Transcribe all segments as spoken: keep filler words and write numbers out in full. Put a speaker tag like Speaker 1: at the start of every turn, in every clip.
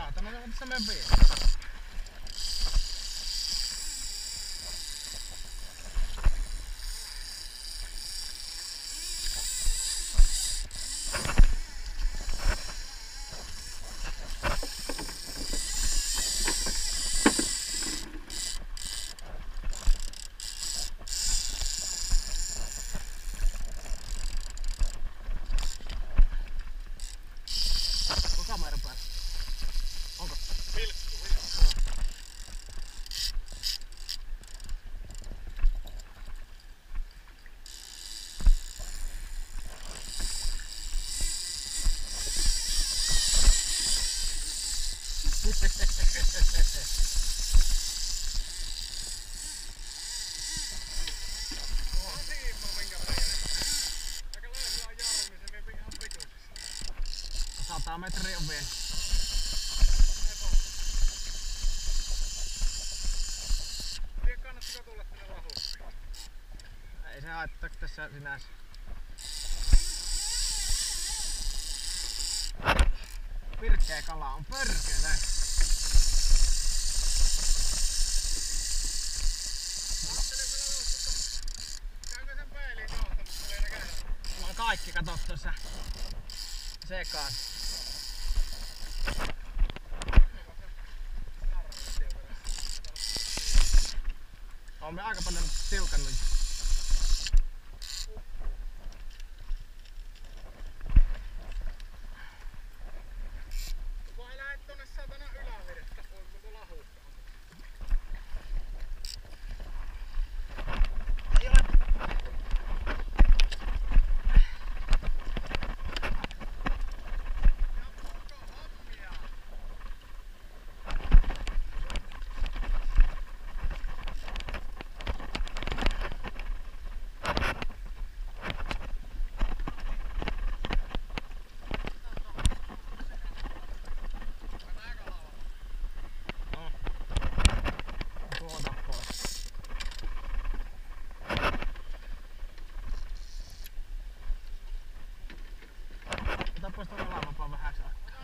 Speaker 1: Saatana, se menen vielä. Kamera päällä. Onko? Vilkku, vilkku. No. Sata metriä on vielä. Kannattiko tulla tänne lahuun? Ei se haittaa tässä sinänsä. Pirkeä kala on pörkele. Käykö sen peiliin kautta, mutta ei näkään. Mulla on kaikki kato tuossa sekaan. On me aika paljon tilkannut. Vai lähet tonne satana ylävedestä pois koko lahuutta. Ei ole. Ota pois tuolla lavapaa vähäksi aikaa.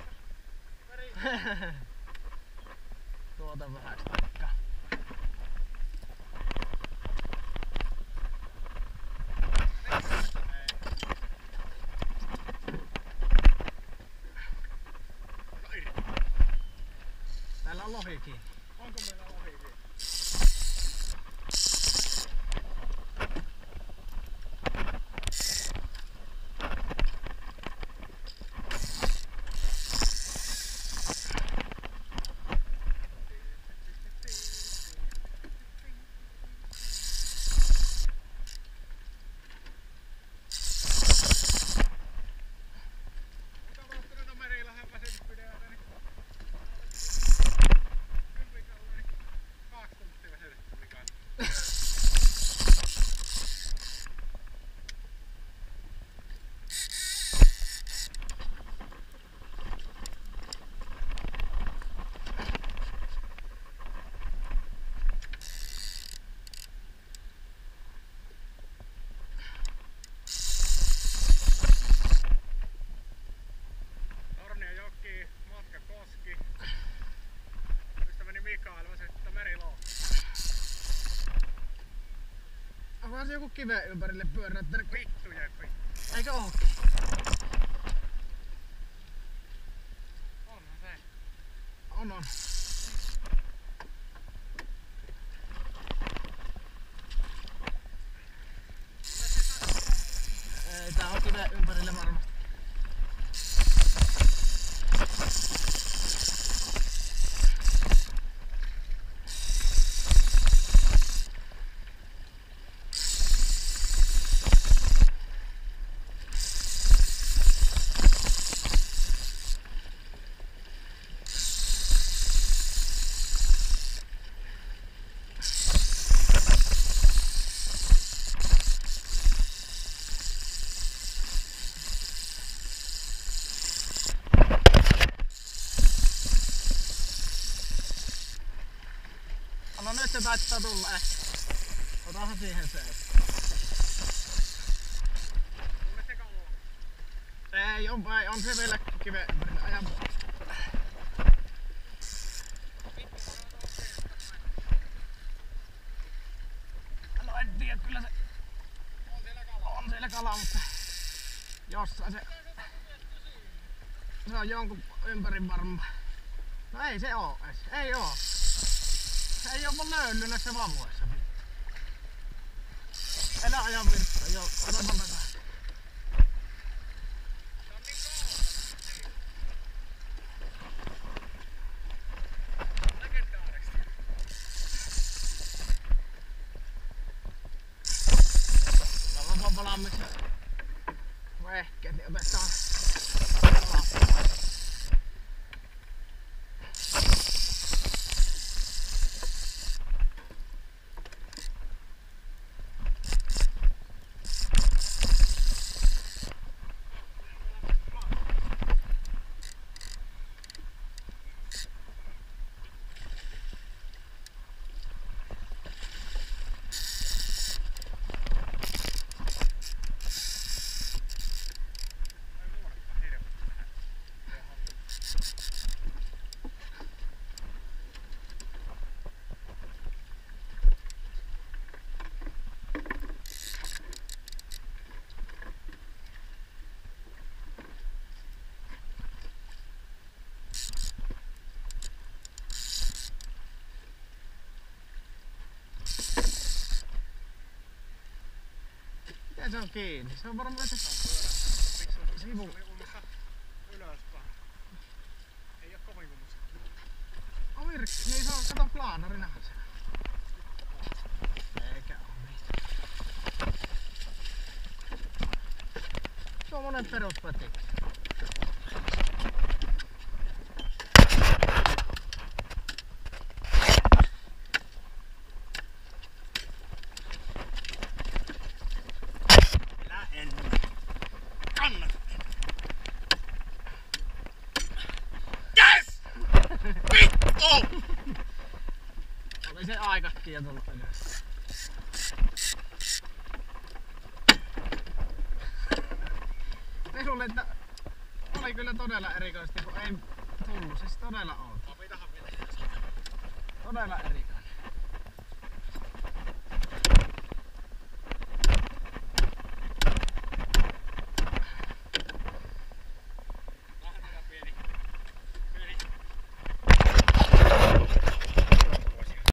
Speaker 1: Tuota vähäksi aikaa. Täällä on lohi kiinni. Onko meillä lohi kiinni? Onkohan se joku kiven ympärille pyöräyttänyt? Vittu Jeppi. Eikö ookin? Onhan se. On on. Ei, tää on kiven ympärille varmasti. No nyt se taittaa tulla ehkä. Otahan siihen se. Tulle se kalua. Ei, on, on se vielä kiven ympärillä ajan. se kala, mutta jossain se, se on jonkun ympäri varma. No ei se oo edes, ei oo. Se ei oo mun löyly näissä vavuissa. Elä ajan virtaa, joo, otapa takaa. Valmiiksi vehkeet, niin otetaan alaspäin. Ja se on kiinni. Se on varmaan se sivu.
Speaker 2: Ylöspäin. Ei oo kovin kummusta.
Speaker 1: On virkki. Niin se on, kato plaanarinahan se. Eikä oo niin. Tuommoinen peruspatikki. Oli se aikakin ja tullut ylös. Pesulle, että oli kyllä todella erikoisesti, kun ei tullut. Siis todella on. Todella erikoisesti.